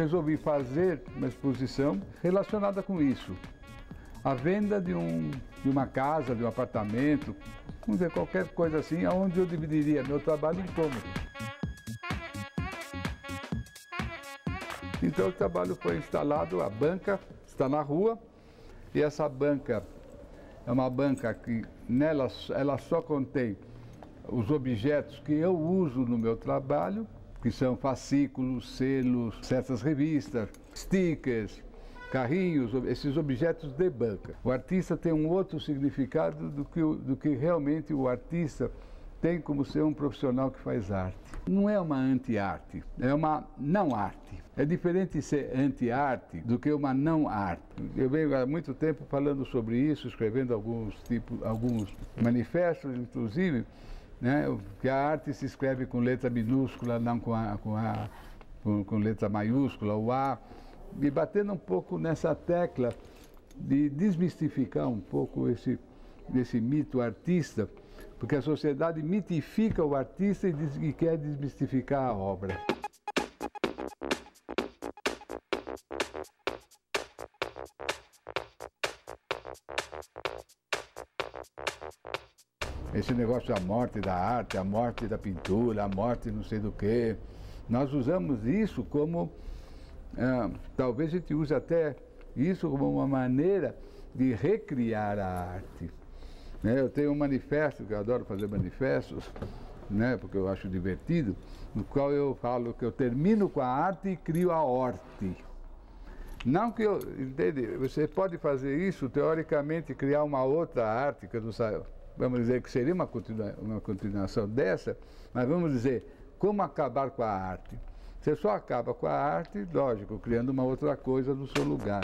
resolvi fazer uma exposição relacionada com isso. A venda de uma casa, de um apartamento, vamos dizer, qualquer coisa assim, onde eu dividiria meu trabalho em cômodos. Então o trabalho foi instalado, a banca está na rua, e essa banca é uma banca que nela ela só contém os objetos que eu uso no meu trabalho, que são fascículos, selos, certas revistas, stickers, carrinhos, esses objetos de banca. O artista tem um outro significado do que realmente o artista tem como ser um profissional que faz arte. Não é uma anti-arte, é uma não-arte. É diferente ser anti-arte do que uma não-arte. Eu venho há muito tempo falando sobre isso, escrevendo alguns manifestos, inclusive, né, que a arte se escreve com letra minúscula, não com letra maiúscula, o A, e batendo um pouco nessa tecla de desmistificar um pouco esse mito artista, porque a sociedade mitifica o artista e quer desmistificar a obra. Esse negócio da morte da arte, a morte da pintura, a morte não sei do quê, nós usamos isso como, talvez a gente use até isso como uma maneira de recriar a arte. Eu tenho um manifesto, que eu adoro fazer manifestos, né, porque eu acho divertido, no qual eu falo que eu termino com a arte e crio a horte. Não que eu, entende? Você pode fazer isso, teoricamente, criar uma outra arte, que eu não sei, vamos dizer que seria uma continuação dessa, mas vamos dizer, como acabar com a arte? Você só acaba com a arte, lógico, criando uma outra coisa no seu lugar.